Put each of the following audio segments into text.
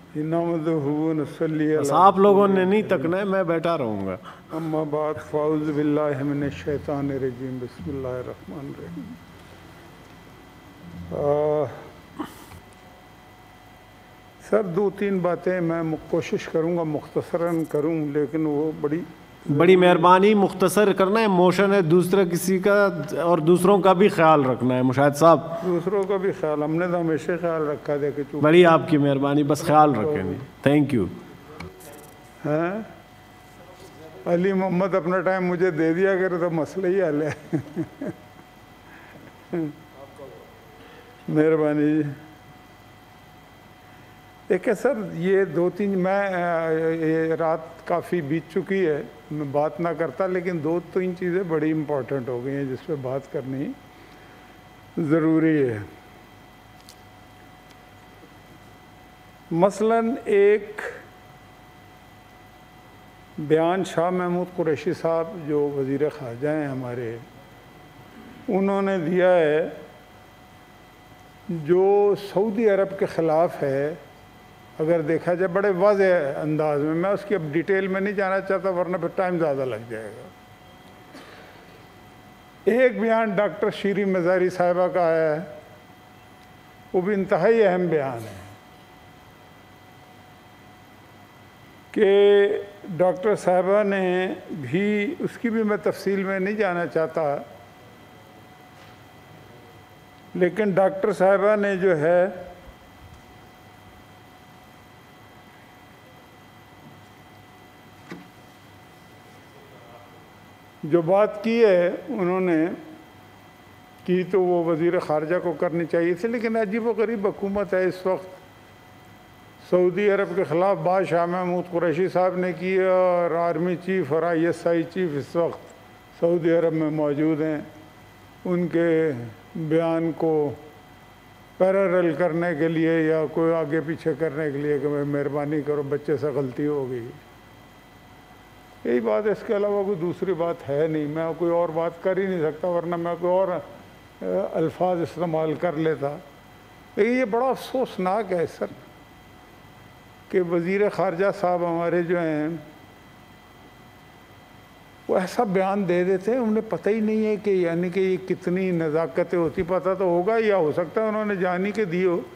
بس آپ لوگوں نے نہیں تکنا ہے، میں بیٹھا رہوں گا. اما بعد فاعوذ باللہ من الشیطان الرجیم بسم اللہ الرحمن الرحیم. سر 2-3 باتیں میں کوشش کروں گا مختصراً کروں، لیکن وہ بڑی مہربانی مختصر کرنا ہے. موشن ہے دوسرا کسی کا، اور دوسروں کا بھی خیال رکھنا ہے مشاہد صاحب. دوسروں کا بھی خیال، ہم نے تو ہمیشہ خیال رکھا ہے کہ بڑی آپ کی مہربانی، بس خیال رکھیں. Thank you. علی محمد اپنا ٹائم مجھے دے دیا کرے تو مسئلہ ہی حل ہے. مہربانی جی. ایک ہے سر یہ 2-3 میں رات کافی بیت چکی ہے، میں بات نہ کرتا، لیکن 2-3 چیزیں بڑی امپورٹنٹ ہو گئی ہیں جس پہ بات کرنی ضروری ہے. مثلاً ایک بیان شاہ محمود قریشی صاحب جو وزیر خارجہ ہیں ہمارے، انہوں نے دیا ہے جو سعودی عرب کے خلاف ہے. اگر دیکھا جائے بڑے واضح انداز میں اس کی اب ڈیٹیل میں نہیں جانا چاہتا ورنہ پھر ٹائم زیادہ لگ جائے گا. ایک بیان ڈاکٹر شیریں مزاری صاحبہ کا آیا ہے، وہ بھی انتہائی اہم بیان ہے کہ ڈاکٹر صاحبہ نے بھی، اس کی بھی میں تفصیل میں نہیں جانا چاہتا، لیکن ڈاکٹر صاحبہ نے جو ہے جو بات کی ہے، انہوں نے کی تو وہ وزیر خارجہ کو کرنی چاہیے تھی، لیکن عجیب و غریب حکومت ہے اس وقت. سعودی عرب کے خلاف بات شاہ محمود قریشی صاحب نے کی ہے، اور آرمی چیف اور ISI چیف اس وقت سعودی عرب میں موجود ہیں. ان کے بیان کو پیرالل کرنے کے لیے یا کوئی آگے پیچھے کرنے کے لیے کہ مہربانی کرو بچے سے غلطی ہو گئی، یہی بات ہے. اس کے علاوہ کوئی دوسری بات ہے نہیں. میں کوئی اور بات کر ہی نہیں سکتا ورنہ میں کوئی اور الفاظ استعمال کر لیتا. لیکن یہ بڑا افسوسناک ہے سر کہ وزیر خارجہ صاحب ہمارے جو ہیں وہ ایسا بیان دے دیتے ہیں، انہیں پتہ ہی نہیں ہے کہ یعنی کہ یہ کتنی نزاکتیں ہوتی. پتہ تو ہوگا یا ہو سکتا ہے انہوں نے جانی کے دی ہو،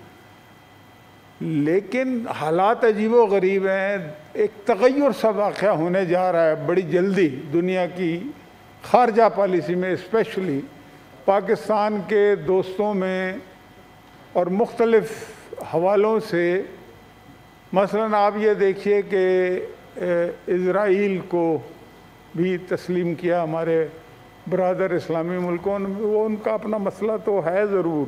لیکن حالات عجیب و غریب ہیں. ایک تغیر سا واقعہ ہونے جا رہا ہے بڑی جلدی دنیا کی خارجہ پالیسی میں، اسپیشلی پاکستان کے دوستوں میں اور مختلف حوالوں سے. مثلاً آپ یہ دیکھیے کہ اسرائیل کو بھی تسلیم کیا ہمارے برادر اسلامی ملکوں نے. وہ ان کا اپنا مسئلہ تو ہے ضرور،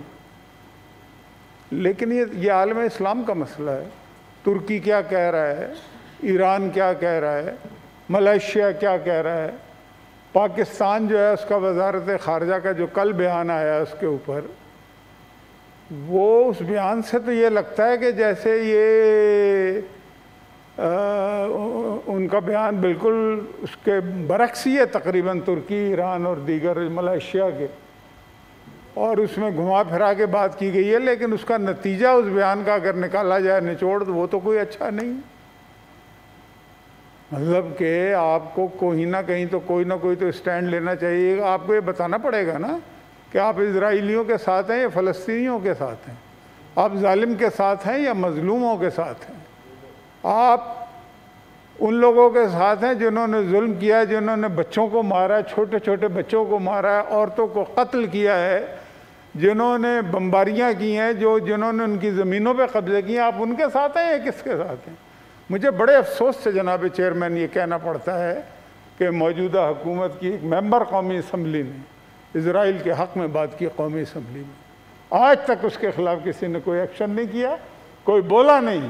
لیکن یہ عالم اسلام کا مسئلہ ہے. ترکی کیا کہہ رہا ہے، ایران کیا کہہ رہا ہے، ملیشیا کیا کہہ رہا ہے. پاکستان جو ہے اس کا وزارت خارجہ کا جو کل بیان آیا اس کے اوپر، وہ اس بیان سے تو یہ لگتا ہے کہ جیسے یہ ان کا بیان بالکل اس کے برعکس ہی ہے تقریباً ترکی، ایران اور دیگر ملیشیا کے، اور اس میں گھما پھرا کے بات کی گئی ہے. لیکن اس کا نتیجہ اس بیان کا اگر نکالا جائے نچوڑ، تو وہ تو کوئی اچھا نہیں. مطلب کہ آپ کو کہیں نہ کہیں تو کوئی نہ کوئی تو اسٹینڈ لینا چاہیے. آپ کو یہ بتانا پڑے گا نا کہ آپ اسرائیلیوں کے ساتھ ہیں یا فلسطینیوں کے ساتھ ہیں، آپ ظالم کے ساتھ ہیں یا مظلوموں کے ساتھ ہیں. آپ ان لوگوں کے ساتھ ہیں جنہوں نے ظلم کیا ہے، جنہوں نے بچوں کو مارا ہے، چھوٹے چھوٹے بچوں کو مارا ہے، عورتوں کو قتل کیا ہے، جنہوں نے بمباریاں کی ہیں، جنہوں نے ان کی زمینوں پہ قبضے کیے ہیں. آپ ان کے ساتھ ہیں یا کس کے ساتھ ہیں؟ مجھے بڑے افسوس سے جناب چیئرمین یہ کہنا پڑتا ہے کہ موجودہ حکومت کی ایک ممبر قومی اسمبلی نے اسرائیل کے حق میں بات کی قومی اسمبلی میں، آج تک اس کے خلاف کسی نے کوئی ایکشن نہیں کیا، کوئی بولا نہیں.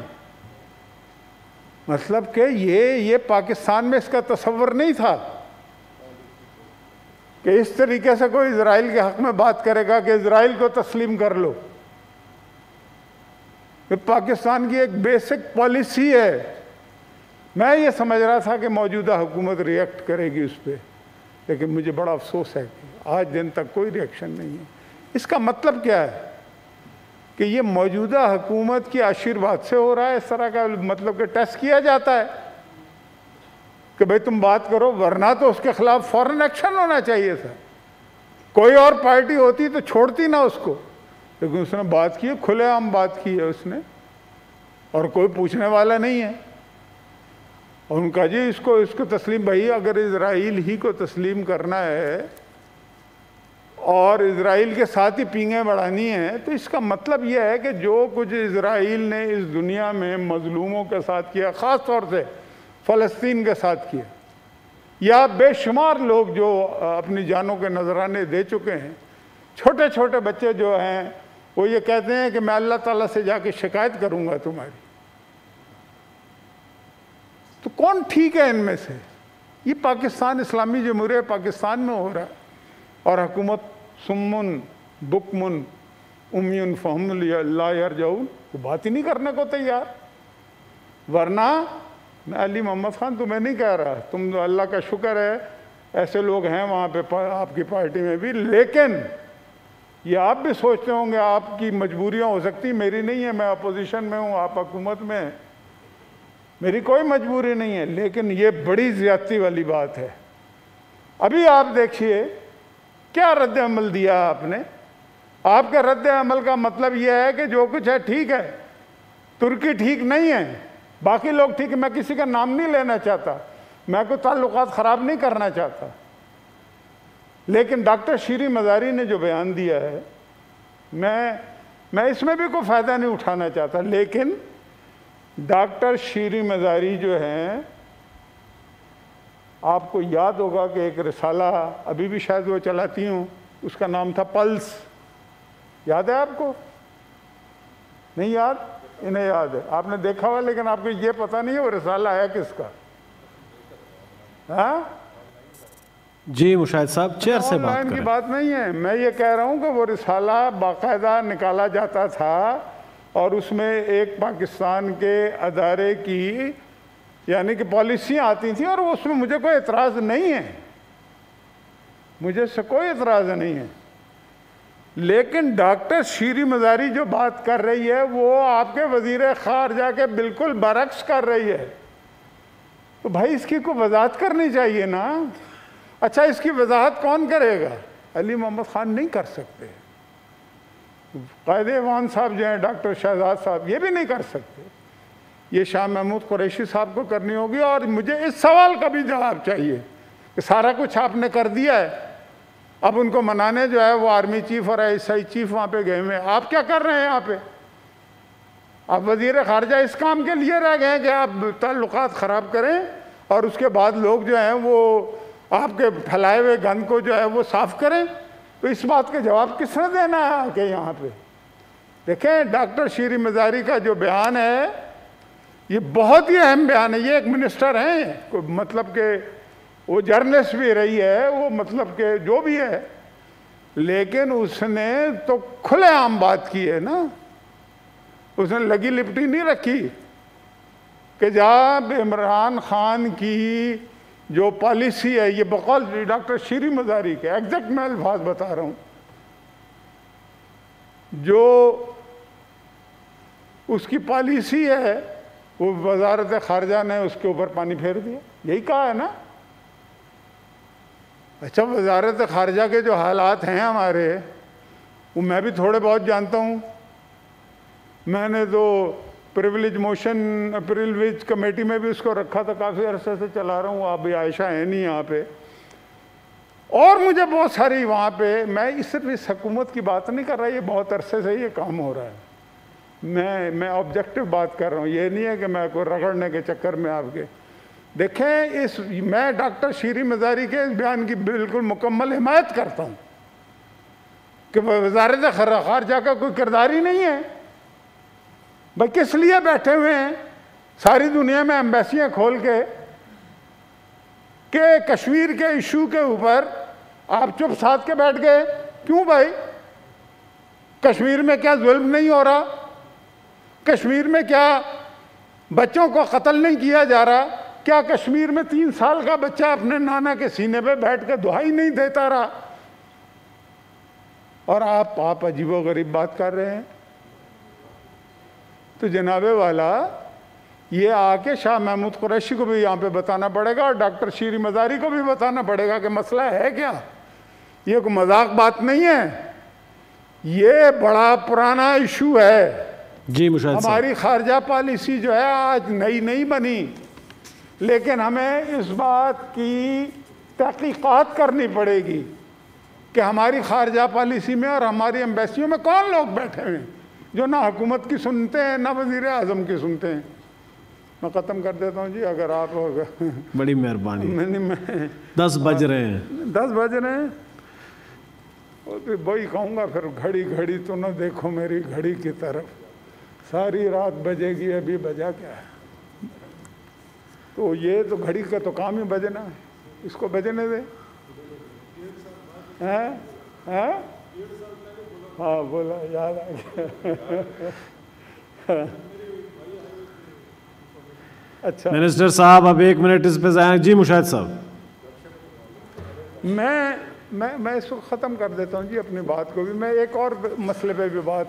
مطلب کہ یہ پاکستان میں اس کا تصور نہیں تھا کہ اس طریقے سے کوئی اسرائیل کے حق میں بات کرے گا کہ اسرائیل کو تسلیم کر لو. یہ پاکستان کی ایک بیسک پالیسی ہے. میں یہ سمجھ رہا تھا کہ موجودہ حکومت ری ایکٹ کرے گی اس پہ، لیکن مجھے بڑا افسوس ہے کہ آج دن تک کوئی ری ایکشن نہیں ہے. اس کا مطلب کیا ہے؟ کہ یہ موجودہ حکومت کی آشیرواد سے ہو رہا ہے، اس طرح کا مطلب کہ ٹیسٹ کیا جاتا ہے کہ بھئی تم بات کرو، ورنہ تو اس کے خلاف فوراً ایکشن ہونا چاہیے تھا. کوئی اور پارٹی ہوتی تو چھوڑتی نہ اس کو، لیکن اس نے بات کی ہے، کھلے عام بات کی ہے اس نے، اور کوئی پوچھنے والا نہیں ہے. اور ان کا جی اس کو تسلیم، بھائی اگر اسرائیل ہی کو تسلیم کرنا ہے اور اسرائیل کے ساتھ ہی پینگیں بڑھانی ہیں، تو اس کا مطلب یہ ہے کہ جو کچھ اسرائیل نے اس دنیا میں مظلوموں کے ساتھ کیا، خاص طور سے فلسطین کے ساتھ کیا، یا بے شمار لوگ جو اپنی جانوں کے نذرانے دے چکے ہیں، چھوٹے چھوٹے بچے جو ہیں وہ یہ کہتے ہیں کہ میں اللہ تعالیٰ سے جا کے شکایت کروں گا تمہاری. تو کون ٹھیک ہے ان میں سے؟ یہ پاکستان، اسلامی جمہوریہ پاکستان میں ہو رہا ہے، اور حکومت سمن بکمن امیون فہم لا یرجعون، وہ بات ہی نہیں کرنے کو تیار. ورنہ میں علی محمد خان تمہیں نہیں کہہ رہا، تم اللہ کا شکر ہے ایسے لوگ ہیں وہاں پہ آپ کی پارٹی میں بھی، لیکن یہ آپ بھی سوچتے ہوں گے آپ کی مجبوریاں ہو سکتی، میری نہیں ہے، میں اپوزیشن میں ہوں، آپ حکومت میں ہیں، میری کوئی مجبوری نہیں ہے، لیکن یہ بڑی زیادتی والی بات ہے. ابھی آپ دیکھیے کیا رد عمل دیا آپ نے. آپ کے رد عمل کا مطلب یہ ہے کہ جو کچھ ہے ٹھیک ہے، ترکی ٹھیک نہیں ہے، باقی لوگ ٹھیک ہے. میں کسی کا نام نہیں لینا چاہتا، میں کوئی تعلقات خراب نہیں کرنا چاہتا، لیکن ڈاکٹر شیریں مزاری نے جو بیان دیا ہے، میں اس میں بھی کوئی فائدہ نہیں اٹھانا چاہتا، لیکن ڈاکٹر شیریں مزاری جو ہیں، آپ کو یاد ہوگا کہ ایک رسالہ ابھی بھی شاید وہ چلاتی ہوں، اس کا نام تھا پلس. یاد ہے آپ کو؟ نہیں یاد؟ انہیں یاد ہے، آپ نے دیکھا ہوا، لیکن آپ کو یہ پتہ نہیں ہے وہ رسالہ ہے کس کا. ہاں جی مشاہد صاحب، چیئر سے آن بات لائن کی کریں. بات نہیں ہے، میں یہ کہہ رہا ہوں کہ وہ رسالہ باقاعدہ نکالا جاتا تھا، اور اس میں ایک پاکستان کے ادارے کی یعنی کہ پالیسیاں آتی تھیں، اور اس میں مجھے کوئی اعتراض نہیں ہے، مجھے سے کوئی اعتراض نہیں ہے. لیکن ڈاکٹر شیریں مزاری جو بات کر رہی ہے وہ آپ کے وزیر خارجہ کے بالکل برعکس کر رہی ہے. تو بھائی اس کی کوئی وضاحت کرنی چاہیے نا. اچھا اس کی وضاحت کون کرے گا؟ علی محمد خان نہیں کر سکتے، قائد ایوان صاحب جو ہیں ڈاکٹر شہزاد صاحب یہ بھی نہیں کر سکتے، یہ شاہ محمود قریشی صاحب کو کرنی ہوگی. اور مجھے اس سوال کا بھی جواب چاہیے کہ سارا کچھ آپ نے کر دیا ہے، اب ان کو منانے جو ہے وہ آرمی چیف اور ISI چیف وہاں پہ گئے ہوئے ہیں، آپ کیا کر رہے ہیں یہاں پہ؟ آپ وزیر خارجہ اس کام کے لیے رہ گئے ہیں کہ آپ تعلقات خراب کریں، اور اس کے بعد لوگ جو ہیں وہ آپ کے پھیلائے ہوئے گند کو جو ہے وہ صاف کریں. تو اس بات کا جواب کس نے دینا ہے آ کے یہاں پہ؟ دیکھیں ڈاکٹر شیریں مزاری کا جو بیان ہے یہ بہت ہی اہم بیان ہے. یہ ایک منسٹر ہیں، مطلب کہ وہ جرنلسٹ بھی رہی ہے، وہ مطلب کہ جو بھی ہے، لیکن اس نے تو کھلے عام بات کی ہے نا. اس نے لگی لپٹی نہیں رکھی کہ جب عمران خان کی جو پالیسی ہے، یہ بقول ڈاکٹر شیریں مزاری کے ایگزیکٹ میں الفاظ بتا رہا ہوں، جو اس کی پالیسی ہے وہ وزارت خارجہ نے اس کے اوپر پانی پھیر دیا. یہی کہا ہے نا. اچھا وزارت خارجہ کے جو حالات ہیں ہمارے، وہ میں بھی تھوڑے بہت جانتا ہوں. میں نے تو پریویلیج کمیٹی میں بھی اس کو رکھا تھا، کافی عرصے سے چلا رہا ہوں. ابھی عائشہ ہے نہیں یہاں پہ، اور مجھے بہت ساری وہاں پہ، میں صرف اس حکومت کی بات نہیں کر رہا، یہ بہت عرصے سے یہ کام ہو رہا ہے. میں آبجیکٹو بات کر رہا ہوں، یہ نہیں ہے کہ میں کوئی رگڑنے کے چکر میں آپ کے. دیکھیں میں ڈاکٹر شیریں مزاری کے اس بیان کی بالکل مکمل حمایت کرتا ہوں کہ وزارت خارجہ کا کوئی کردار ہی نہیں ہے. بھائی کس لیے بیٹھے ہوئے ہیں ساری دنیا میں ایمبیسیاں کھول کے کہ کشمیر کے ایشو کے اوپر آپ چپ ساتھ کے بیٹھ گئے؟ کیوں بھائی؟ کشمیر میں کیا ظلم نہیں ہو رہا؟ کشمیر میں کیا بچوں کو قتل نہیں کیا جا رہا؟ کیا کشمیر میں 3 سال کا بچہ اپنے نانا کے سینے پہ بیٹھ کے دعائی نہیں دیتا رہا؟ اور آپ عجیب و غریب بات کر رہے ہیں. تو جناب والا یہ آ کے شاہ محمود قریشی کو بھی یہاں پہ بتانا پڑے گا اور ڈاکٹر شیری مزاری کو بھی بتانا پڑے گا کہ مسئلہ ہے کیا. یہ کوئی مذاق بات نہیں ہے, یہ بڑا پرانا ایشو ہے. جی مشاہد صاحب, ہماری خارجہ پالیسی جو ہے آج نئی نہیں بنی, لیکن ہمیں اس بات کی تحقیقات کرنی پڑے گی کہ ہماری خارجہ پالیسی میں اور ہماری ایمبیسیوں میں کون لوگ بیٹھے ہیں جو نہ حکومت کی سنتے ہیں نہ وزیر اعظم کی سنتے ہیں. میں ختم کر دیتا ہوں جی, اگر آپ بڑی مہربانی. 10 بج رہے ہیں. 10 بج رہے ہیں, وہی کہوں گا پھر گھڑی گھڑی تو نہ دیکھو میری گھڑی کی طرف, ساری رات بجے گی ابھی بجا کیا ہے. تو یہ تو گھڑی کا تو کام ہی بجنا ہے, اس کو بجنے دے. ہاں بولا, یاد آ گیا. اچھا منسٹر صاحب اب 1 منٹ اس پہ ضائع. جی مشاہد صاحب, میں اس کو ختم کر دیتا ہوں جی اپنی بات کو بھی. میں ایک اور مسئلے پہ بھی بات,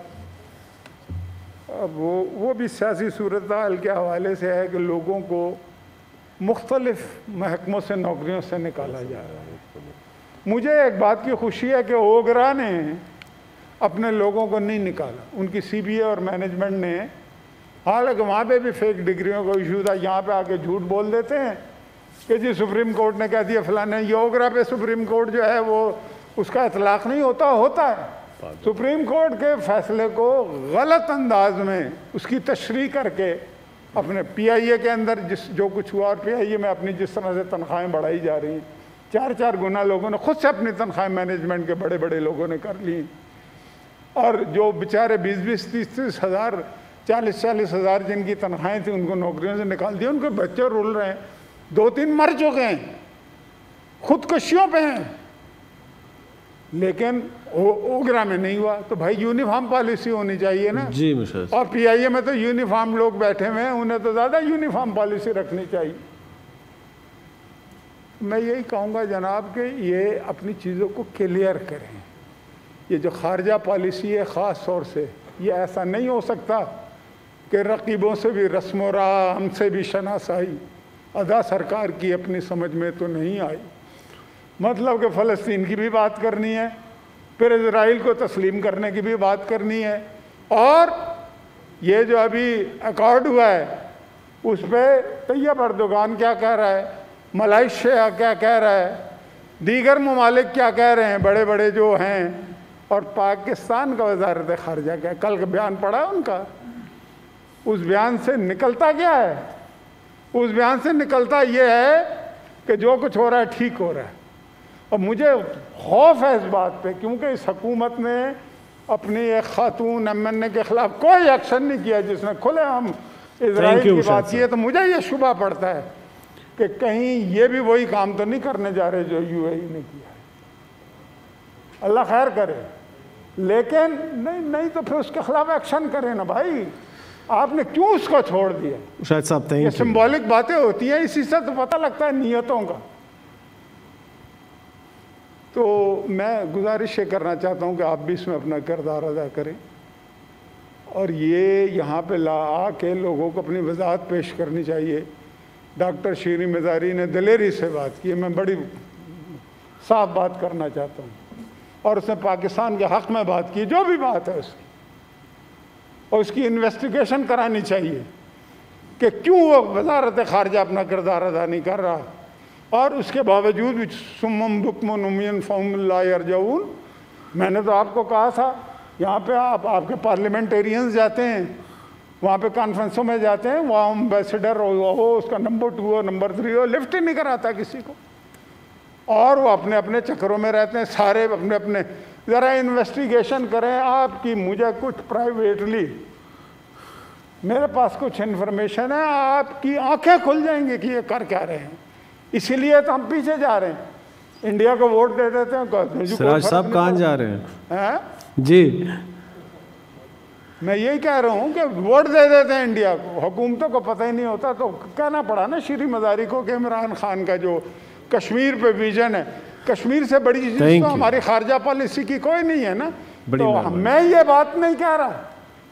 وہ بھی سیاسی صورتحال کے حوالے سے ہے کہ لوگوں کو مختلف محکموں سے نوکریوں سے نکالا جا رہا ہے. مجھے ایک بات کی خوشی ہے کہ اوگرا نے اپنے لوگوں کو نہیں نکالا, ان کی سی بی اے اور مینجمنٹ نے. حالانکہ وہاں پہ بھی فیک ڈگریوں کا ایشو تھا, یہاں پہ آ کے جھوٹ بول دیتے ہیں کہ جی سپریم کورٹ نے کہہ دیا فلانے. یہ اوگرا پہ سپریم کورٹ جو ہے وہ اس کا اطلاق نہیں ہوتا ہے. سپریم کورٹ کے فیصلے کو غلط انداز میں اس کی تشریح کر کے اپنے پی آئی اے کے اندر جو کچھ ہوا, اور پی آئی اے میں اپنی جس طرح سے تنخواہیں بڑھائی جا رہی ہیں, 4 گنا لوگوں نے خود سے اپنی تنخواہیں مینجمنٹ کے بڑے بڑے لوگوں نے کر لی, اور جو بیچارے 20 30 ہزار 40 ہزار جن کی تنخواہیں تھیں ان کو نوکریوں سے نکال دیا. ان کے بچے رول رہے ہیں, 2-3 مر چکے ہیں, خودکشیوں پہ ہیں, لیکن اوگرا میں نہیں ہوا. تو بھائی یونیفارم پالیسی ہونی چاہیے نا. جی مشاہد. اور پی آئی اے میں تو یونیفارم لوگ بیٹھے ہوئے ہیں, انہیں تو زیادہ یونیفارم پالیسی رکھنی چاہیے. میں یہی کہوں گا جناب کہ یہ اپنی چیزوں کو کلیئر کریں. یہ جو خارجہ پالیسی ہے خاص طور سے, یہ ایسا نہیں ہو سکتا کہ رقیبوں سے بھی رسم و راہ, ہم سے بھی شناسائی. ادا سرکار کی اپنی سمجھ میں تو نہیں آئی. مطلب کہ فلسطین کی بھی بات کرنی ہے, پھر اسرائیل کو تسلیم کرنے کی بھی بات کرنی ہے, اور یہ جو ابھی ایکارڈ ہوا ہے اس پہ طیب اردوغان کیا کہہ رہا ہے, ملائیشیا کیا کہہ رہا ہے, دیگر ممالک کیا کہہ رہے ہیں بڑے بڑے جو ہیں, اور پاکستان کا وزارت خارجہ کیا. کل کا بیان پڑھا ان کا, اس بیان سے نکلتا کیا ہے؟ اس بیان سے نکلتا یہ ہے کہ جو کچھ ہو رہا ہے ٹھیک ہو رہا ہے. اور مجھے خوف ہے اس بات پہ, کیونکہ اس حکومت نے اپنی ایک خاتون ایم این اے کے خلاف کوئی ایکشن نہیں کیا جس نے کھلے ہم اسرائیل کی بات کی ہے. تو مجھے یہ شبہ پڑتا ہے کہ کہیں یہ بھی وہی کام تو نہیں کرنے جا رہے جو یو اے ای نے کیا ہے. اللہ خیر کرے, لیکن نہیں تو پھر اس کے خلاف ایکشن کریں نا بھائی. آپ نے کیوں اس کو چھوڑ دیا؟ شاہد صاحب یہ سمبولک باتیں ہوتی ہیں, اسی سے تو پتہ لگتا ہے نیتوں کا. تو میں گزارش یہ کرنا چاہتا ہوں کہ آپ بھی اس میں اپنا کردار ادا کریں, اور یہ یہاں پہ آ کے لوگوں کو اپنی وضاحت پیش کرنی چاہیے. ڈاکٹر شیری مزاری نے دلیری سے بات کی, میں بڑی صاف بات کرنا چاہتا ہوں, اور اس نے پاکستان کے حق میں بات کی, جو بھی بات ہے اس کی, اور اس کی انویسٹیگیشن کرانی چاہیے کہ کیوں وہ وزارت خارجہ اپنا کردار ادا نہیں کر رہا. اور اس کے باوجود بھی سمم بکم نمین فہم لا یرجعون. میں نے تو آپ کو کہا تھا, یہاں پہ آپ کے پارلیمنٹیرینز جاتے ہیں, وہاں پہ کانفرنسوں میں جاتے ہیں, وہاں امبیسڈر ہو, اس کا نمبر 2 ہو نمبر 3 ہو, لفٹ ہی نہیں کراتا کسی کو, اور وہ اپنے اپنے چکروں میں رہتے ہیں سارے اپنے اپنے. ذرا انویسٹیگیشن کریں آپ کی. مجھے کچھ پرائیویٹلی میرے پاس کچھ انفارمیشن ہے, آپ کی آنکھیں کھل جائیں گی کہ یہ کر کیا رہے ہیں. اسی لیے تو ہم پیچھے جا رہے ہیں, انڈیا کو ووٹ دے دیتے ہیں. سراج صاحب کہاں جا رہے ہیں؟ جی میں یہی کہہ رہا ہوں کہ ووٹ دے دیتے ہیں انڈیا کو, حکومتوں کو پتہ ہی نہیں ہوتا. تو کہنا پڑا نا شیری مزاری کو کہ عمران خان کا جو کشمیر پہ ویژن ہے, کشمیر سے بڑی چیز تو ہماری خارجہ پالیسی کی کوئی نہیں ہے نا. تو میں یہ بات نہیں کہہ رہا,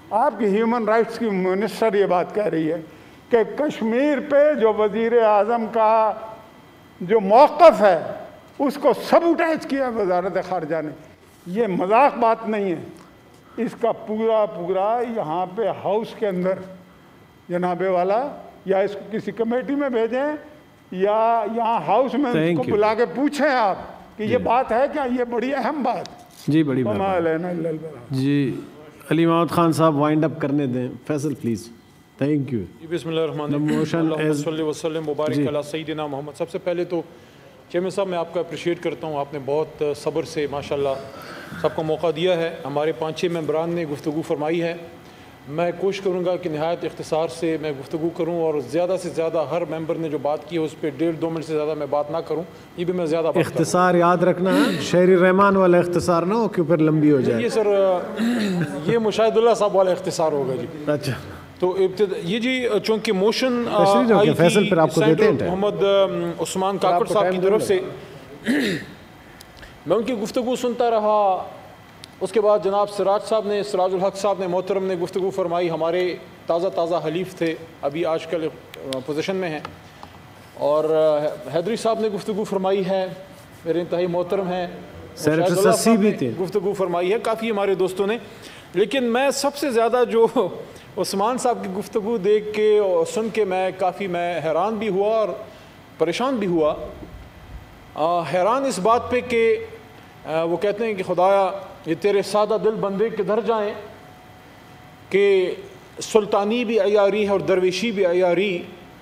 آپ کی ہیومن رائٹس کی منسٹر یہ بات کہہ رہی ہے کہ کشمیر پہ جو وزیر اعظم کا جو موقف ہے اس کو سبوٹائز کیا وزارت خارجہ نے. یہ مذاق بات نہیں ہے. اس کا پورا یہاں پہ ہاؤس کے اندر جناب والا یا اس کو کسی کمیٹی میں بھیجیں یا یہاں ہاؤس میں اس کو بلا کے پوچھیں آپ کہ یہ بات ہے کیا. یہ بڑی اہم بات. جی بڑی بات. جی علی محمد خان صاحب وائنڈ اپ کرنے دیں. فیصل پلیز. Thank you. بسم اللہ الرحمن الرحیم. اللہم صلی وسلم مبارک علی سیدنا محمد. سب سے پہلے تو چیئرمین صاحب میں آپ کا اپریشیٹ کرتا ہوں. آپ نے بہت صبر سے ماشاءاللہ سب کو موقع دیا ہے. ہمارے 5-6 ممبران نے گفتگو فرمائی ہے. میں کوشش کروں گا کہ نہایت اختصار سے میں گفتگو کروں اور زیادہ سے زیادہ ہر ممبر نے جو بات کی ہے اس پہ 1.5-2 منٹ سے زیادہ میں بات نہ کروں. یہ بھی میں زیادہ بات اختصار یاد رکھنا ہے. شہری رحمان والا اختصار نہ ہو کہ پھر لمبی ہو جائے. یہ سر یہ مشاہد اللہ صاحب والا اختصار ہوگا جی. اچھا تو یہ جی چونکہ موشن فیصل پھر آپ کو دیتے ہیں محمد عثمان کاکڑ صاحب کی طرف سے میں ان کی گفتگو سنتا رہا. اس کے بعد جناب سراج الحق صاحب نے محترم نے گفتگو فرمائی. ہمارے تازہ حلیف تھے, ابھی آج کل پوزیشن میں ہیں. اور حیدری صاحب نے گفتگو فرمائی ہے, میرے انتہائی محترم ہیں. گفتگو فرمائی ہے کافی ہمارے دوستوں نے. لیکن میں سب سے زیادہ جو عثمان صاحب کی گفتگو دیکھ کے اور سن کے میں حیران بھی ہوا اور پریشان بھی ہوا. حیران اس بات پہ کہ وہ کہتے ہیں کہ خدایا یہ تیرے سادہ دل بندے کدھر جائیں کہ سلطانی بھی عیاری ہے اور درویشی بھی عیاری.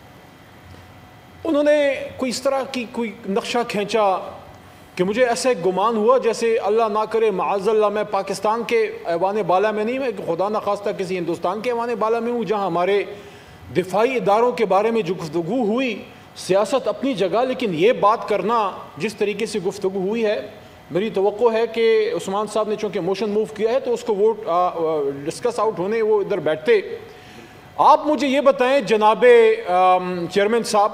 انہوں نے کوئی اس طرح کی کوئی نقشہ کھینچا کہ مجھے ایسے گمان ہوا جیسے اللہ نہ کرے معاذ اللہ میں پاکستان کے ایوان بالا میں نہیں, میں خدا نخواستہ کسی ہندوستان کے ایوان بالا میں ہوں جہاں ہمارے دفاعی اداروں کے بارے میں جو گفتگو ہوئی. سیاست اپنی جگہ, لیکن یہ بات کرنا جس طریقے سے گفتگو ہوئی ہے, میری توقع ہے کہ عثمان صاحب نے چونکہ موشن موو کیا ہے تو اس کو ووٹ ڈسکس آؤٹ ہونے وہ ادھر بیٹھتے. آپ مجھے یہ بتائیں جناب چیئرمین صاحب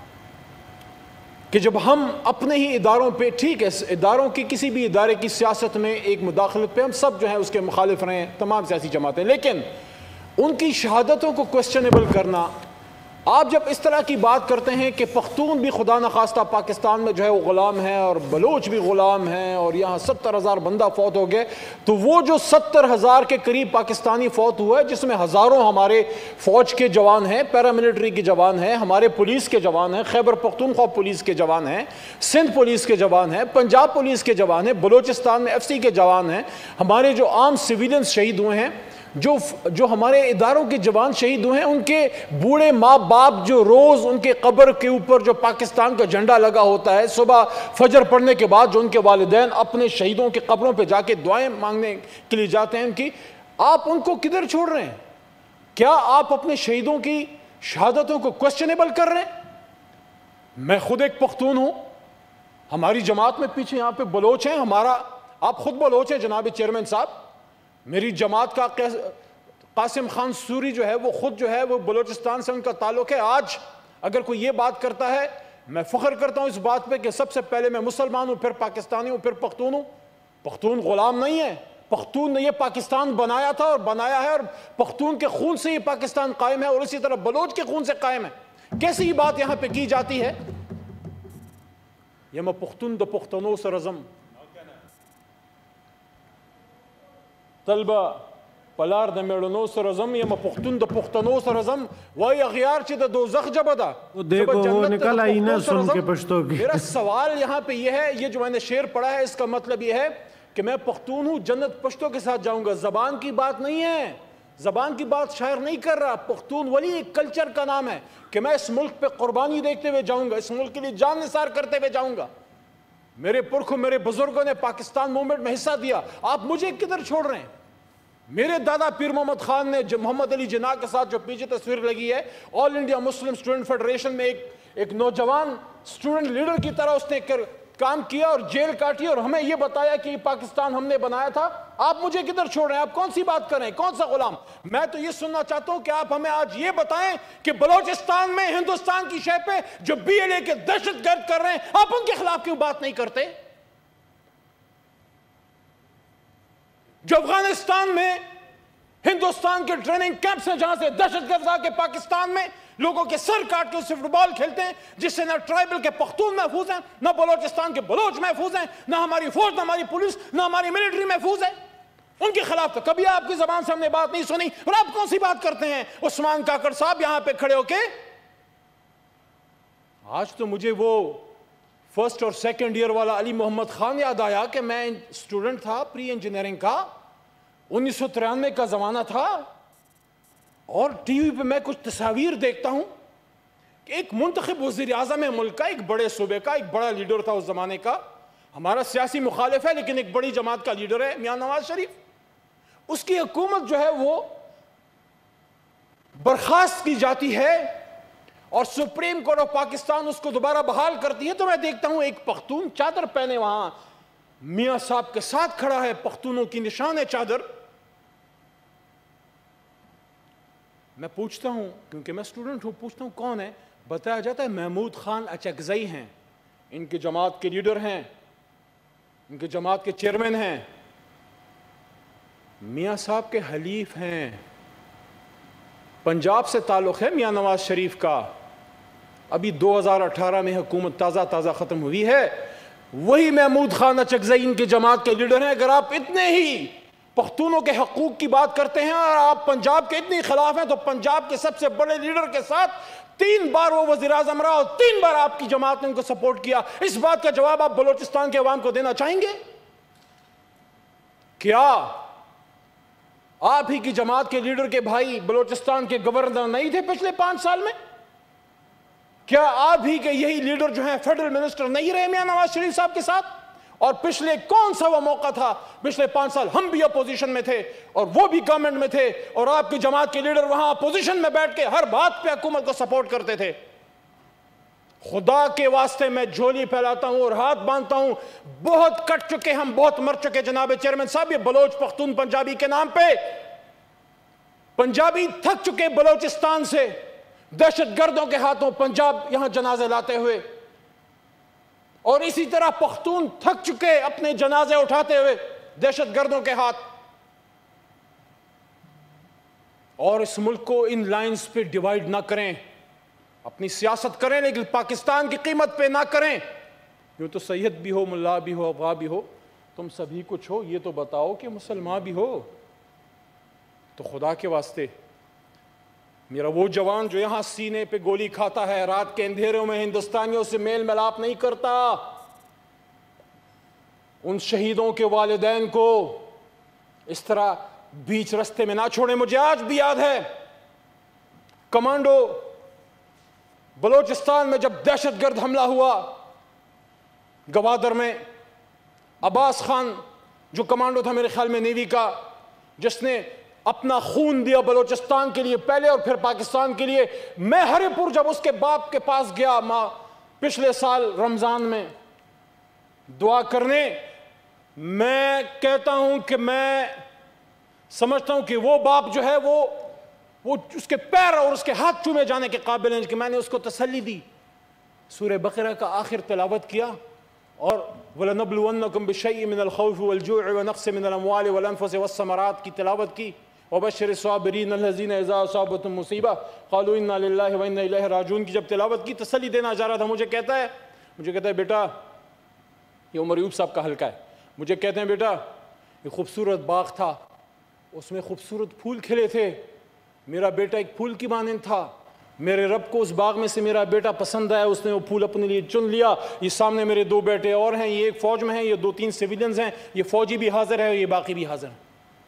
کہ جب ہم اپنے ہی اداروں پہ, ٹھیک ہے اداروں کی کسی بھی ادارے کی سیاست میں ایک مداخلت پہ ہم سب جو ہیں اس کے مخالف رہے ہیں, تمام سیاسی جماعتیں, لیکن ان کی شہادتوں کو کوسچنیبل کرنا, آپ جب اس طرح کی بات کرتے ہیں کہ پختون بھی خدا نخواستہ پاکستان میں جو ہے وہ غلام ہیں اور بلوچ بھی غلام ہیں اور یہاں 70,000 بندہ فوت ہو گئے, تو وہ جو 70,000 کے قریب پاکستانی فوت ہوا ہے جس میں ہزاروں ہمارے فوج کے جوان ہیں, پیراملٹری کے جوان ہیں, ہمارے پولیس کے جوان ہیں, خیبر پختونخوا پولیس کے جوان ہیں, سندھ پولیس کے جوان ہیں, پنجاب پولیس کے جوان ہیں, بلوچستان میں FCC کے جوان ہیں, ہمارے جو عام سویلینز شہید ہوئے ہیں, جو ہمارے اداروں کے جوان شہید ہوئے ہیں, ان کے بوڑھے ماں باپ جو روز ان کے قبر کے اوپر جو پاکستان کا جھنڈا لگا ہوتا ہے, صبح فجر پڑھنے کے بعد جو ان کے والدین اپنے شہیدوں کے قبروں پہ جا کے دعائیں مانگنے کے لیے جاتے ہیں ان کی, آپ ان کو کدھر چھوڑ رہے ہیں؟ کیا آپ اپنے شہیدوں کی شہادتوں کو کوسچنیبل کر رہے ہیں؟ میں خود ایک پختون ہوں, ہماری جماعت میں پیچھے یہاں پہ بلوچ ہیں, آپ خود بلوچ ہیں جناب چیئرمین صاحب, میری جماعت کا قاسم خان سوری جو ہے وہ خود جو ہے وہ بلوچستان سے ان کا تعلق ہے. آج اگر کوئی یہ بات کرتا ہے, میں فخر کرتا ہوں اس بات پہ کہ سب سے پہلے میں مسلمان ہوں, پھر پاکستانی ہوں, پھر پختون ہوں. پختون غلام نہیں ہے, پختون نے یہ پاکستان بنایا تھا اور بنایا ہے, اور پختون کے خون سے یہ پاکستان قائم ہے, اور اسی طرح بلوچ کے خون سے قائم ہے. کیسی یہ بات یہاں پہ کی جاتی ہے؟ یہ پختون د پختنو سرزم طلبہ پلار د میړنو سره زم یم پختون د پختنو سره زم وای اغیار چې د دوزخ جبه ده. دیکھو وہ نکل آئی نا سن کے پشتو کی. میرا سوال یہاں پہ یہ ہے, یہ جو میں نے شعر پڑھا ہے اس کا مطلب یہ ہے کہ میں پختون ہوں, جنت پشتوں کے ساتھ جاؤں گا. زبان کی بات نہیں ہے, زبان کی بات شاعر نہیں کر رہا. پختون ولی ایک کلچر کا نام ہے کہ میں اس ملک پہ قربانی دیکھتے ہوئے جاؤں گا, اس ملک کے لیے جان نثار کرتے ہوئے جاؤں گا. میرے پرکھوں میرے بزرگوں نے پاکستان موومنٹ میں حصہ دیا, آپ مجھے کدھر چھوڑ رہے ہیں؟ میرے دادا پیر محمد خان نے محمد علی جناح کے ساتھ جو پیچھے تصویر لگی ہے, all India Muslim student federation میں ایک نوجوان اسٹوڈنٹ لیڈر کی طرح اس نے کام کیا اور جیل کاٹی, اور ہمیں یہ بتایا کہ یہ پاکستان ہم نے بنایا تھا. آپ مجھے کدھر چھوڑ رہے ہیں؟ آپ کون سی بات کر رہے ہیں؟ کون سا غلام؟ میں تو یہ سننا چاہتا ہوں کہ آپ ہمیں آج یہ بتائیں کہ بلوچستان میں ہندوستان کی شے پہ جو BLA کے دہشت گرد کر رہے ہیں, آپ ان کے خلاف کیوں بات نہیں کرتے؟ جو افغانستان میں ہندوستان کے ٹریننگ کیمپس ہیں جہاں سے دہشت گرد آ کے پاکستان میں لوگوں کے سر کاٹ کے اس سے فٹ بال کھیلتے ہیں، جس سے نہ ٹرائبل کے پختون محفوظ ہیں، نہ بلوچستان کے بلوچ محفوظ ہیں، نہ ہماری فوج، نہ ہماری پولیس، نہ ہماری ملٹری محفوظ ہے۔ ان کے خلاف تو کبھی آپ کی زبان سے ہم نے بات نہیں سنی، اور آپ کون سی بات کرتے ہیں؟ عثمان کاکڑ صاحب یہاں پہ کھڑے ہو کے، آج تو مجھے وہ فرسٹ اور سیکنڈ ایئر والا علی محمد خان یاد آیا کہ میں اسٹوڈنٹ تھا پری انجینئرنگ کا، 1993 کا زمانہ تھا، اور ٹی وی پہ میں کچھ تصاویر دیکھتا ہوں کہ ایک منتخب وزیر اعظم ہے ملک کا، ایک بڑے صوبے کا، ایک بڑا لیڈر تھا اس زمانے کا، ہمارا سیاسی مخالف ہے لیکن ایک بڑی جماعت کا لیڈر ہے میاں نواز شریف، اس کی حکومت جو ہے وہ برخاست کی جاتی ہے اور سپریم کورٹ آف پاکستان اس کو دوبارہ بحال کرتی ہے، تو میں دیکھتا ہوں ایک پختون چادر پہنے وہاں میاں صاحب کے ساتھ کھڑا ہے، پختونوں کی نشان ہے چادر۔ میں پوچھتا ہوں، کیونکہ میں اسٹوڈنٹ ہوں، پوچھتا ہوں کون ہے؟ بتایا جاتا ہے محمود خان اچکزئی ہیں، ان کی جماعت کے لیڈر ہیں، ان کی جماعت کے چیئرمین ہیں، میاں صاحب کے حلیف ہیں، پنجاب سے تعلق ہے میاں نواز شریف کا، ابھی 2018 میں حکومت تازہ ختم ہوئی ہے، وہی محمود خان اچکزئی ان کی جماعت کے لیڈر ہیں۔ اگر آپ اتنے ہی پختونوں کے حقوق کی بات کرتے ہیں اور آپ پنجاب کے اتنے خلاف ہیں، تو پنجاب کے سب سے بڑے لیڈر کے ساتھ 3 بار وہ وزیر اعظم رہا اور 3 بار آپ کی جماعت نے ان کو سپورٹ کیا، اس بات کا جواب آپ بلوچستان کے عوام کو دینا چاہیں گے؟ کیا آپ ہی کی جماعت کے لیڈر کے بھائی بلوچستان کے گورنر نہیں تھے پچھلے 5 سال میں؟ کیا آپ ہی کے یہی لیڈر جو ہیں فیڈرل منسٹر نہیں رہے میاں نواز شریف صاحب کے ساتھ؟ اور پچھلے کون سا وہ موقع تھا؟ پچھلے 5 سال ہم بھی اپوزیشن میں تھے اور وہ بھی گورنمنٹ میں تھے، اور آپ کی جماعت کے لیڈر وہاں اپوزیشن میں بیٹھ کے ہر بات پہ حکومت کو سپورٹ کرتے تھے۔ خدا کے واسطے میں جھولی پھیلاتا ہوں اور ہاتھ باندھتا ہوں، بہت کٹ چکے ہم، بہت مر چکے جناب چیئرمین صاحب، یہ بلوچ پختون پنجابی کے نام پہ، پنجابی تھک چکے بلوچستان سے دہشت گردوں کے ہاتھوں پنجاب یہاں جنازے لاتے ہوئے، اور اسی طرح پختون تھک چکے اپنے جنازے اٹھاتے ہوئے دہشت گردوں کے ہاتھ۔ اور اس ملک کو ان لائنز پہ ڈیوائیڈ نہ کریں، اپنی سیاست کریں لیکن پاکستان کی قیمت پہ نہ کریں۔ یوں تو سید بھی ہو، ملا بھی ہو، افغا بھی ہو، تم سبھی کچھ ہو، یہ تو بتاؤ کہ مسلمان بھی ہو۔ تو خدا کے واسطے میرا وہ جوان جو یہاں سینے پہ گولی کھاتا ہے، رات کے اندھیروں میں ہندوستانیوں سے میل ملاپ نہیں کرتا، ان شہیدوں کے والدین کو اس طرح بیچ رستے میں نہ چھوڑیں۔ مجھے آج بھی یاد ہے کمانڈو بلوچستان میں جب دہشت گرد حملہ ہوا گوادر میں، عباس خان جو کمانڈو تھا میرے خیال میں نیوی کا، جس نے اپنا خون دیا بلوچستان کے لیے پہلے اور پھر پاکستان کے لیے، میں ہری پور جب اس کے باپ کے پاس گیا پچھلے سال رمضان میں دعا کرنے، میں کہتا ہوں کہ میں سمجھتا ہوں کہ وہ باپ جو ہے وہ اس کے پیر اور اس کے ہاتھ چومے جانے کے قابل ہیں کہ میں نے اس کو تسلی دی، سورہ بقرہ کا آخر تلاوت کیا، اور وَلَنَبْلُوَنَّكُمْ بِشَيْءٍ مِّنَ الْخَوْفِ وَالْجُوعِ وَنَقْصٍ مِّنَ الْأَمْوَالِ وَالْأَنفُسِ وَالثَّمَرَاتِ کی تلاوت کی، وَبَشِّرِ الصَّابِرِينَ الَّذِينَ إِذَا أَصَابَتْهُم مُّصِيبَةٌ قَالُوا إِنَّا لِلَّهِ وَإِنَّا إِلَيْهِ رَاجِعُونَ کی جب تلاوت کی تسلی دینا جا رہا تھا، مجھے کہتا ہے بیٹا، یہ عمر ایوب صاحب کا حلقہ ہے، مجھے کہتے ہیں بیٹا یہ خوبصورت باغ تھا، اس میں خوبصورت پھول کھلے تھے، میرا بیٹا ایک پھول کی مانند تھا، میرے رب کو اس باغ میں سے میرا بیٹا پسند آیا، اس نے وہ پھول اپنے لیے چن لیا، یہ سامنے میرے 2 بیٹے اور ہیں، یہ ایک فوج میں ہیں، یہ 2-3 سیویلینز ہیں، یہ فوجی بھی حاضر ہے اور یہ باقی بھی حاضر ہیں۔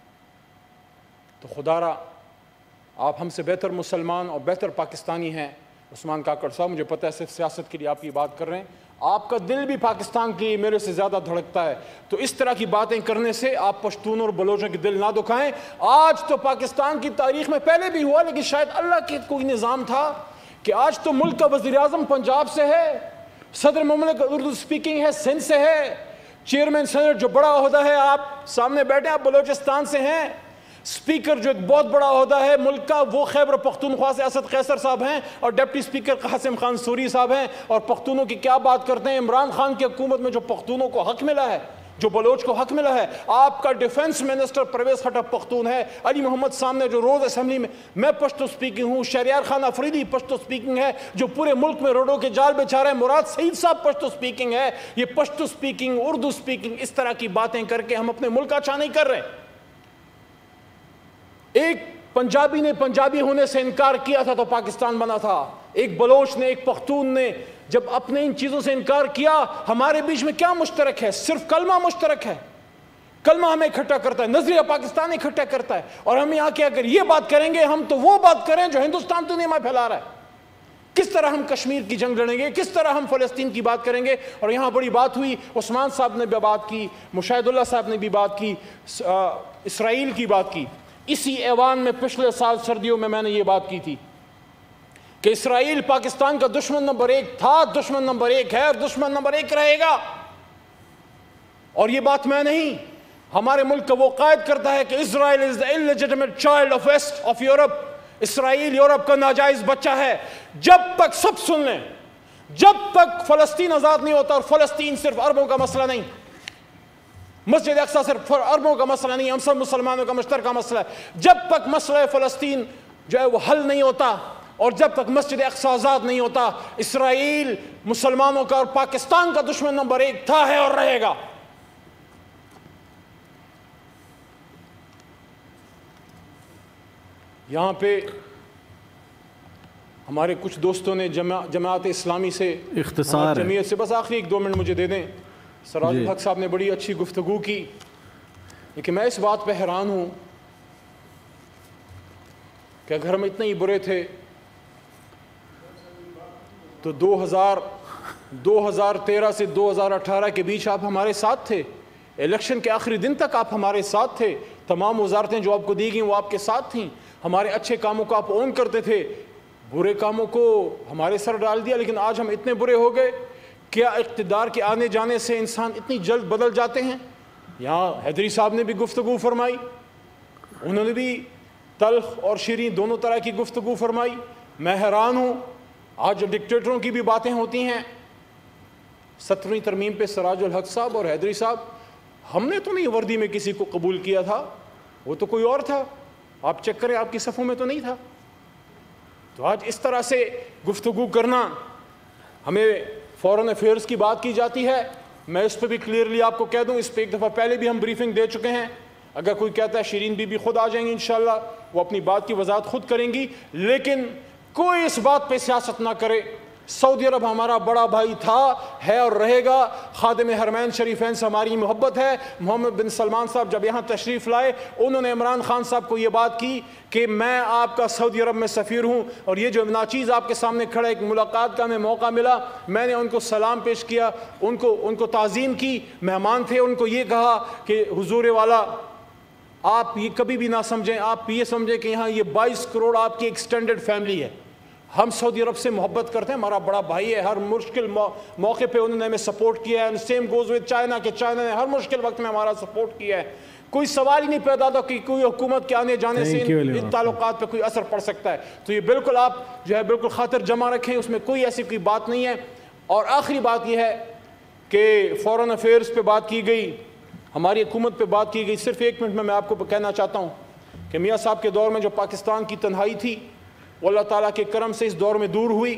تو خدا را آپ ہم سے بہتر مسلمان اور بہتر پاکستانی ہیں عثمان کاکڑ صاحب، مجھے پتہ ہے صرف سیاست کے لیے آپ یہ بات کر رہے ہیں، آپ کا دل بھی پاکستان کی میرے سے زیادہ دھڑکتا ہے، تو اس طرح کی باتیں کرنے سے آپ پشتون اور بلوچوں کے دل نہ دکھائیں۔ آج تو پاکستان کی تاریخ میں پہلے بھی ہوا، لیکن شاید اللہ کے کوئی نظام تھا کہ آج تو ملک کا وزیر اعظم پنجاب سے ہے، صدر مملکت اردو سپیکنگ ہے سندھ سے ہے، چیئرمین سینٹ جو بڑا عہدہ ہے آپ سامنے بیٹھے آپ بلوچستان سے ہیں، سپیکر جو ایک بہت بڑا عہدہ ہے ملک کا وہ خیبر پختونخوا سے اسد قیصر صاحب ہیں، اور ڈپٹی سپیکر قاسم خان سوری صاحب ہیں، اور پختونوں کی کیا بات کرتے ہیں، عمران خان کی حکومت میں جو پختونوں کو حق ملا ہے جو بلوچ کو حق ملا ہے. آپ کا ڈیفنس منسٹر پرویز خٹک پختون ہے, علی محمد سامنے جو روز اسمبلی میں پشتو سپیکنگ ہوں, شہریار خان افریدی پشتو سپیکنگ ہے, جو پورے ملک میں روڈوں کے جال بچھا رہے ہیں, مراد سعید صاحب پشتو سپیکنگ ہے. یہ پشتو سپیکنگ, اردو سپیکنگ, اس طرح کی باتیں کر کے ہم اپنے ملک کا اچھا نہیں کر رہے. ایک پنجابی نے پنجابی ہونے سے انکار کیا تھا تو پاکستان بنا تھا. ایک بلوچ نے, ایک پختون نے جب اپنے ان چیزوں سے انکار کیا, ہمارے بیچ میں کیا مشترک ہے؟ صرف کلمہ مشترک ہے. کلمہ ہمیں اکٹھا کرتا ہے, نظریہ پاکستان اکٹھا کرتا ہے. اور ہم یہاں کے اگر یہ بات کریں گے, ہم تو وہ بات کریں جو ہندوستان دنیا میں پھیلا رہا ہے. کس طرح ہم کشمیر کی جنگ لڑیں گے, کس طرح ہم فلسطین کی بات کریں گے. اور یہاں بڑی بات ہوئی, عثمان صاحب نے بھی بات کی, مشاہد اللہ صاحب نے بھی بات کی, اسرائیل کی بات کی. اسی ایوان میں پچھلے سال سردیوں میں نے یہ بات کی تھی کہ اسرائیل پاکستان کا دشمن نمبر 1 تھا, دشمن نمبر 1 ہے اور دشمن نمبر 1 رہے گا. اور یہ بات میں نہیں, ہمارے ملک کا وہ قائد کرتا ہے کہ Israel is the illegitimate child of West of Europe. Israel Europe کا ناجائز بچہ ہے. جب تک, سب سن لیں, جب تک فلسطین آزاد نہیں ہوتا, اور فلسطین صرف عربوں کا مسئلہ نہیں, مسجد اقصی صرف عربوں کا مسئلہ نہیں, ہم سب مسلمانوں کا مشترکہ مسئلہ ہے. جب تک مسئلہ فلسطین جو ہے وہ حل نہیں ہوتا, اور جب تک مسجد اقصی آزاد نہیں ہوتا, اسرائیل مسلمانوں کا اور پاکستان کا دشمن نمبر 1 تھا, ہے اور رہے گا. یہاں پہ ہمارے کچھ دوستوں نے جماعت اسلامی سے, اختصار جمعیت سے, بس آخری 1-2 منٹ مجھے دے دیں. سراج الحق صاحب نے بڑی اچھی گفتگو کی, لیکن میں اس بات پہ حیران ہوں کہ اگر ہم اتنے ہی برے تھے تو 2013 سے 2018 کے بیچ آپ ہمارے ساتھ تھے. الیکشن کے آخری دن تک آپ ہمارے ساتھ تھے. تمام وزارتیں جو آپ کو دی گئیں وہ آپ کے ساتھ تھیں. ہمارے اچھے کاموں کو آپ اون کرتے تھے, برے کاموں کو ہمارے سر ڈال دیا. لیکن آج ہم اتنے برے ہو گئے. کیا اقتدار کے آنے جانے سے انسان اتنی جلد بدل جاتے ہیں؟ یہاں حیدری صاحب نے بھی گفتگو فرمائی, انہوں نے بھی تلخ اور شیریں دونوں طرح کی گفتگو فرمائی. میں حیران ہوں, آج جو ڈکٹیٹروں کی بھی باتیں ہوتی ہیں, 17ویں ترمیم پہ سراج الحق صاحب اور حیدری صاحب, ہم نے تو نہیں وردی میں کسی کو قبول کیا تھا, وہ تو کوئی اور تھا. آپ چیک کریں, آپ کی صفوں میں تو نہیں تھا. تو آج اس طرح سے گفتگو کرنا, ہمیں فورن افیئرس کی بات کی جاتی ہے. میں اس پہ بھی کلیئرلی آپ کو کہہ دوں, اس پہ ایک دفعہ پہلے بھی ہم بریفنگ دے چکے ہیں. اگر کوئی کہتا ہے شیرین بی بی خود آ جائیں گی انشاءاللہ, وہ اپنی بات کی وضاحت خود کریں گی, لیکن کوئی اس بات پہ سیاست نہ کرے. سعودی عرب ہمارا بڑا بھائی تھا, ہے اور رہے گا. خادم حرمین شریفین سے ہماری محبت ہے. محمد بن سلمان صاحب جب یہاں تشریف لائے, انہوں نے عمران خان صاحب کو یہ بات کی کہ میں آپ کا سعودی عرب میں سفیر ہوں, اور یہ جو ناچیز آپ کے سامنے کھڑا, ایک ملاقات کا ہمیں موقع ملا, میں نے ان کو سلام پیش کیا, ان کو تعظیم کی. مہمان تھے, ان کو یہ کہا کہ حضور والا آپ یہ کبھی بھی نہ سمجھیں, آپ یہ سمجھیں کہ یہاں یہ 22 کروڑ آپ کی ایکسٹینڈڈ فیملی ہے. ہم سعودی عرب سے محبت کرتے ہیں, ہمارا بڑا بھائی ہے. ہر مشکل موقع پہ انہوں نے ہمیں سپورٹ کیا ہے. سیم گوز وتھ چائنا, کہ چائنا نے ہر مشکل وقت میں ہمارا سپورٹ کیا ہے. کوئی سوال ہی نہیں پیدا ہوتا کہ کوئی حکومت کے آنے جانے سے ان تعلقات پہ کوئی اثر پڑ سکتا ہے. تو یہ بالکل آپ جو ہے بالکل خاطر جمع رکھیں, اس میں کوئی ایسی کوئی بات نہیں ہے. اور آخری بات یہ ہے کہ فورن افیئرس پہ بات کی گئی, ہماری حکومت پہ بات کی گئی. صرف 1 منٹ میں آپ کو کہنا چاہتا ہوں کہ میاں صاحب کے دور میں جو پاکستان کی تنہائی تھی, وہ اللہ تعالیٰ کے کرم سے اس دور میں دور ہوئی.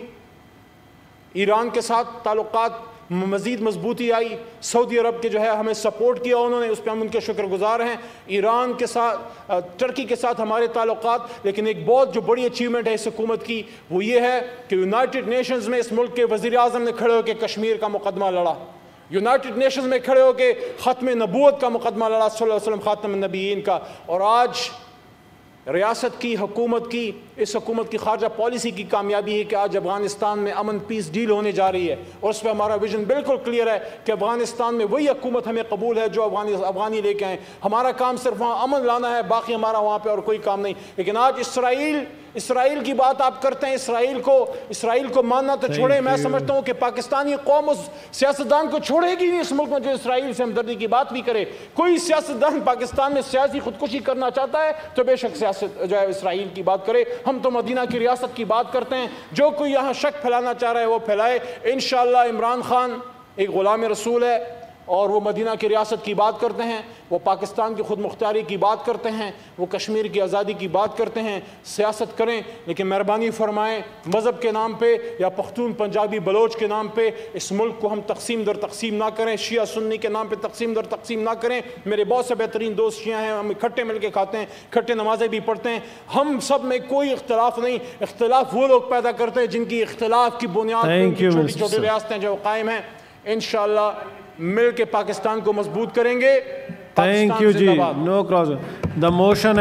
ایران کے ساتھ تعلقات مزید مضبوطی آئی. سعودی عرب کے جو ہے ہمیں سپورٹ کیا انہوں نے, اس پہ ہم ان کے شکر گزار ہیں. ایران کے ساتھ, ٹرکی کے ساتھ ہمارے تعلقات. لیکن ایک بہت جو بڑی اچیومنٹ ہے اس حکومت کی, وہ یہ ہے کہ یونائٹڈ نیشنز میں اس ملک کے وزیر اعظم نے کھڑے ہو کے کشمیر کا مقدمہ لڑا. یونائٹڈ نیشنز میں کھڑے ہو کے ختم نبوت کا مقدمہ لڑا, صلی اللہ علیہ وسلم خاتم النبیین کا. اور آج ریاست کی, حکومت کی, اس حکومت کی خارجہ پالیسی کی کامیابی ہے کہ آج افغانستان میں امن پیس ڈیل ہونے جا رہی ہے, اور اس پہ ہمارا ویژن بالکل کلیئر ہے کہ افغانستان میں وہی حکومت ہمیں قبول ہے جو افغانی لے کے آئیں. ہمارا کام صرف وہاں امن لانا ہے, باقی ہمارا وہاں پہ اور کوئی کام نہیں. لیکن آج اسرائیل کی بات آپ کرتے ہیں, اسرائیل کو ماننا تو چھوڑیں. میں سمجھتا ہوں کہ پاکستانی قوم اس سیاستدان کو چھوڑے گی نہیں اس ملک میں جو اسرائیل سے ہمدردی کی بات بھی کرے. کوئی سیاستدان پاکستان میں سیاسی خودکشی کرنا چاہتا ہے تو بے شک سیاست جو ہے اسرائیل کی بات کرے. ہم تو مدینہ کی ریاست کی بات کرتے ہیں. جو کوئی یہاں شک پھیلانا چاہ رہا ہے وہ پھیلائے. انشاءاللہ عمران خان ایک غلام رسول ہے, اور وہ مدینہ کی ریاست کی بات کرتے ہیں، وہ پاکستان کی خود مختاری کی بات کرتے ہیں، وہ کشمیر کی آزادی کی بات کرتے ہیں، سیاست کریں، لیکن مہربانی فرمائیں مذہب کے نام پہ یا پختون پنجابی بلوچ کے نام پہ اس ملک کو ہم تقسیم در تقسیم نہ کریں، شیعہ سنی کے نام پہ تقسیم در تقسیم نہ کریں۔ میرے بہت سے بہترین دوست شیعہ ہیں، ہم اکٹھے مل کے کھاتے ہیں، اکٹھے نمازیں بھی پڑھتے ہیں، ہم سب میں کوئی اختلاف نہیں۔ اختلاف وہ لوگ پیدا کرتے ہیں جن کی اختلاف کی بنیاد پر چھوٹی چھوٹی ریاستیں جو قائم ہیں، انشاءاللہ مل کے پاکستان کو مضبوط کریں گے۔ Thank you ji, no cross the motion